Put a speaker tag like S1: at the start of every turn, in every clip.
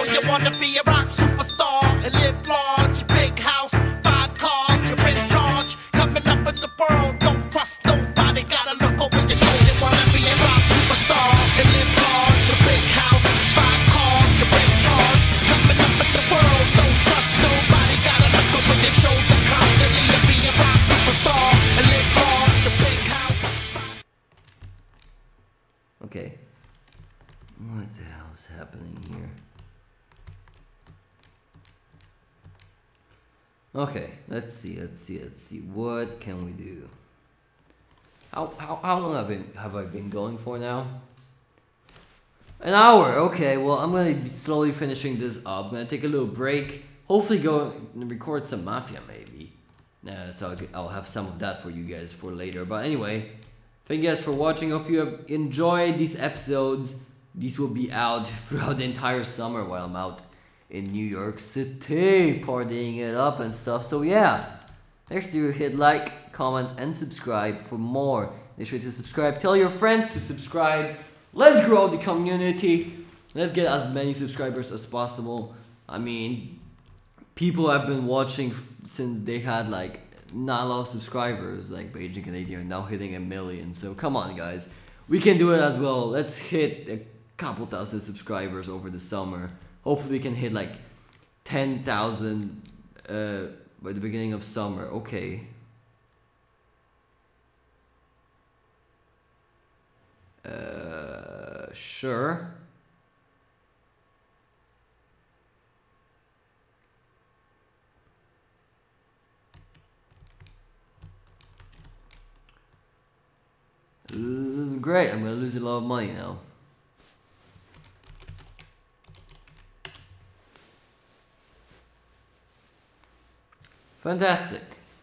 S1: you wanna be a rock superstar and live large, big house, 5 cars, you're in charge. Coming up in the world, don't trust nobody, gotta look over your shoulder. You wanna be a rock superstar and live large, a big house, 5 cars, you're in charge. Coming up in the world, don't trust nobody, gotta look over your shoulder constantly. To be a rock superstar and live large, a big house.
S2: Okay. What the hell's happening here? Okay, let's see. What can we do? How long have I been going for now? An hour. Okay, well I'm gonna be slowly finishing this up. I'm gonna take a little break. Hopefully go and record some Mafia maybe. So I'll have some of that for you guys for later. But anyway, thank you guys for watching. Hope you have enjoyed these episodes. These will be out throughout the entire summer while I'm out in New York City partying it up and stuff. So yeah, make sure you hit like, comment, and subscribe for more. Make sure to subscribe. Tell your friends to subscribe. Let's grow the community. Let's get as many subscribers as possible. I mean, people have been watching since they had like not a lot of subscribers, like Beijing Canadian, now hitting 1 million. So come on, guys, we can do it as well. Let's hit a couple thousand subscribers over the summer. Hopefully we can hit like 10,000 by the beginning of summer. Okay. Sure. Great, I'm gonna lose a lot of money now. Fantastic.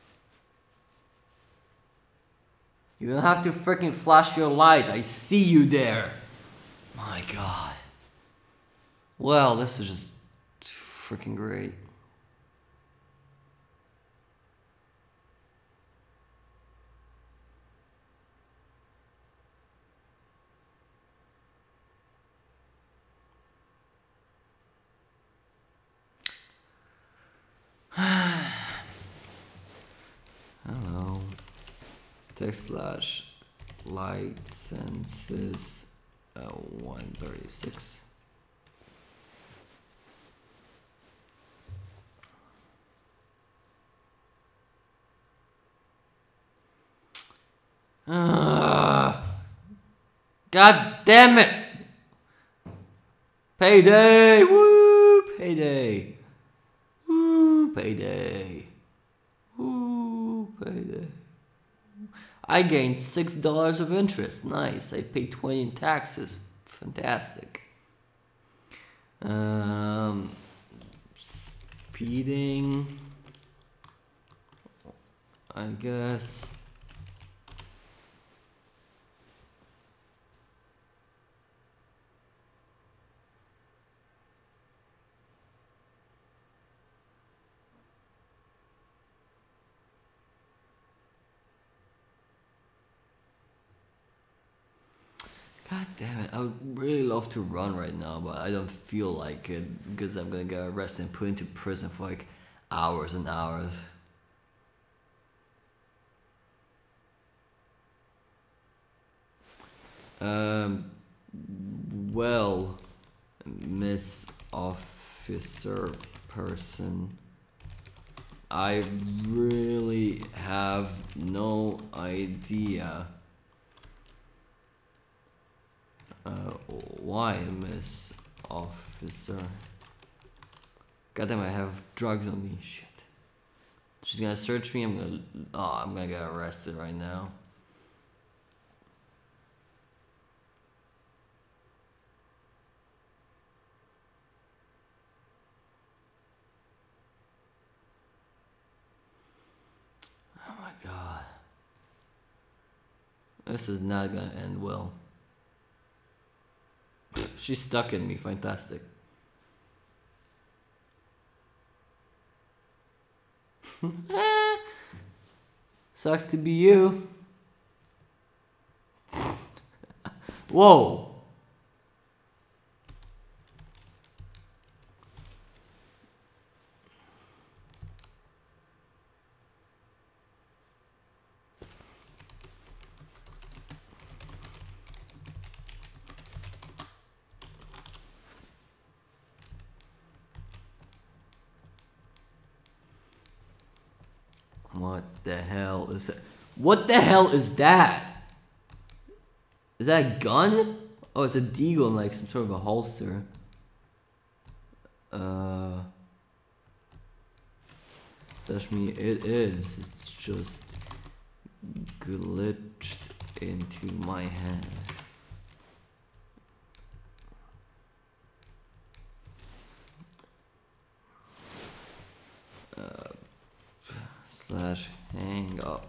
S2: You don't have to freaking flash your lights. I see you there. My god. Well, this is just freaking great. Hello. Text slash licenses 136. God damn it! Payday! Woo! Payday! Woo! Payday! Woo! Payday! I gained $6 of interest. Nice. I paid 20 in taxes. Fantastic. Speeding. I guess. God damn it, I would really love to run right now, but I don't feel like it because I'm gonna get arrested and put into prison for like hours and hours. Well, Miss Officer Person, I really have no idea. Why, Miss Officer? Goddamn, I have drugs on me. Shit. She's gonna search me. I'm gonna get arrested right now. Oh my god. This is not gonna end well. She's stuck in me. Fantastic. Sucks to be you. Whoa. What the hell is that? What the hell is that? Is that a gun? Oh, it's a deagle in like some sort of a holster. Touch me, it is. It's just glitched into my hand. Slash hang up.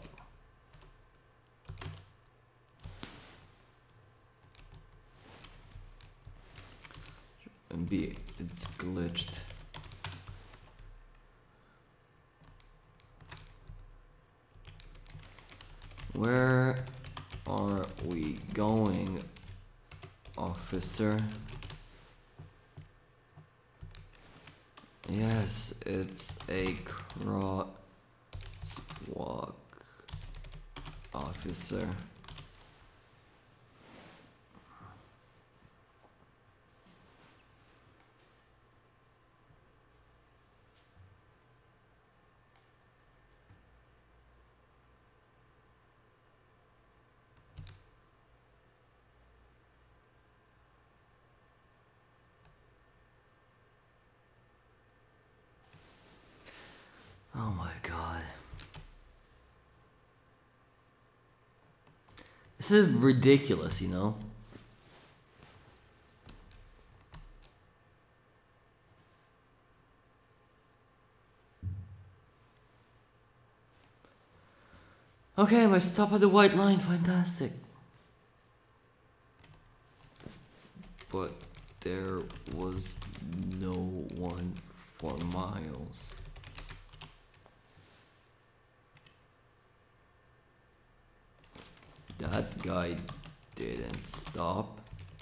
S2: And B, it's glitched. Where are we going, officer? Yes, it's a crosswalk, officer. Oh my god. This is ridiculous, you know? Okay, my stop at the white line, fantastic. But there was no one for miles. That guy didn't stop.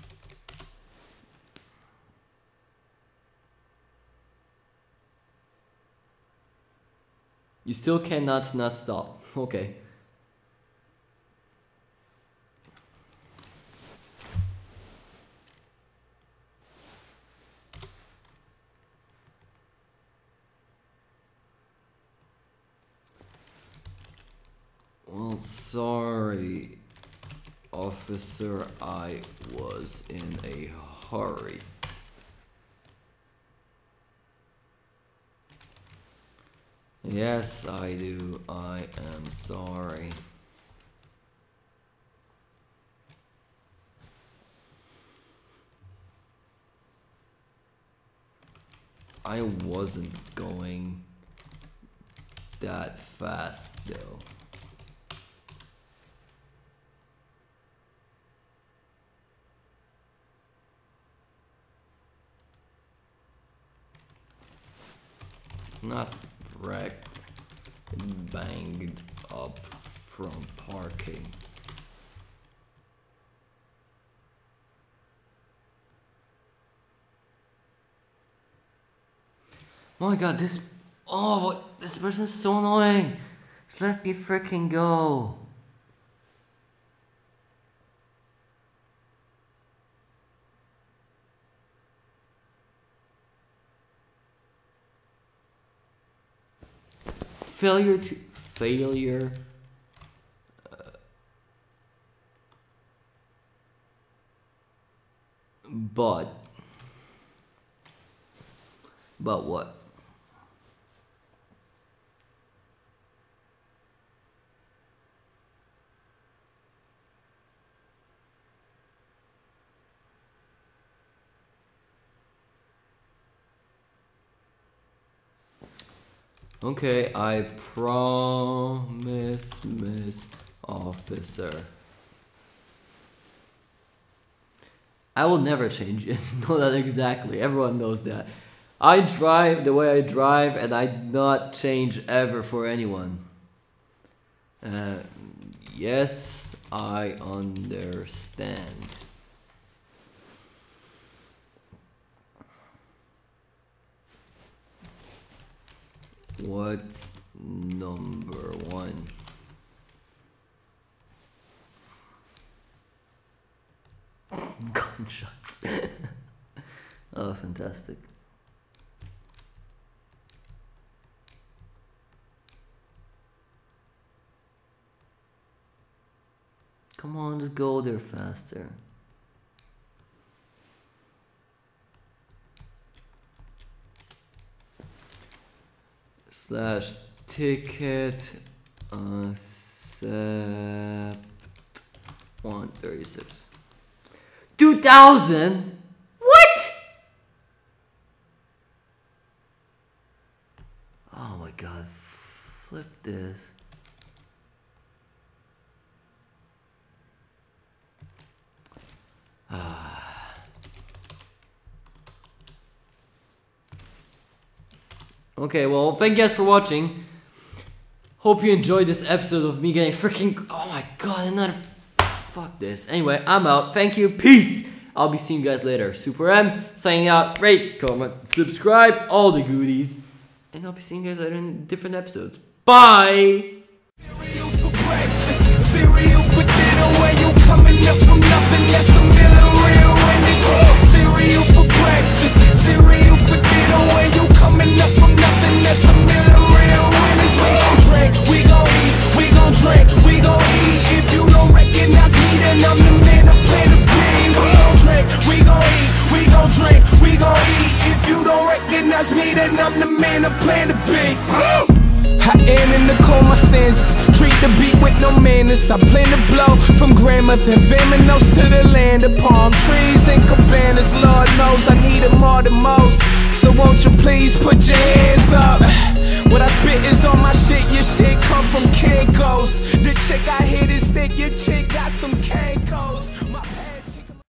S2: You still cannot not stop. Okay. Well, sorry, officer, I was in a hurry. Yes, I do. I am sorry. I wasn't going that fast, though. It's not wrecked, it banged up from parking. Oh my god, this person's so annoying. Just let me freaking go. Failure. But what? Okay, I promise, Miss Officer. I will never change it. Know that exactly. Everyone knows that. I drive the way I drive, and I do not change ever for anyone. Yes, I understand. What's number one? Gunshots. Oh, fantastic. Come on, just go there faster. Slash ticket accept 136. 2000? What? Oh my god, flip this. Okay, well, thank you guys for watching. Hope you enjoyed this episode of me getting freaking... Oh my god, another... Fuck this. Anyway, I'm out. Thank you. Peace. I'll be seeing you guys later. Super M, signing out. Rate, comment, subscribe, all the goodies. And I'll be seeing you guys later in different episodes. Bye!
S3: Cereal for breakfast, cereal for dinner. When you coming up from nothing, that's the middle real industry. Cereal for breakfast, cereal for dinner. When you coming up from nothing, that's the middle real winners. We gon' drink, we gon' eat, we gon' drink, we gon' eat. If you don't recognize me, then I'm the man I plan to be. We gon' drink, we gon' eat, we gon' drink, we gon' eat. If you don't recognize me, then I'm the man I plan to be. I am in the coma stanzas, treat the beat with no manners. I plan to blow from Grammarth and Vamanos to the land of palm trees and cabanas. Lord knows I need them all the most, so won't you please put your hands up. What I spit is on my shit, your shit come from Kinko's. The chick I hit is thick, your chick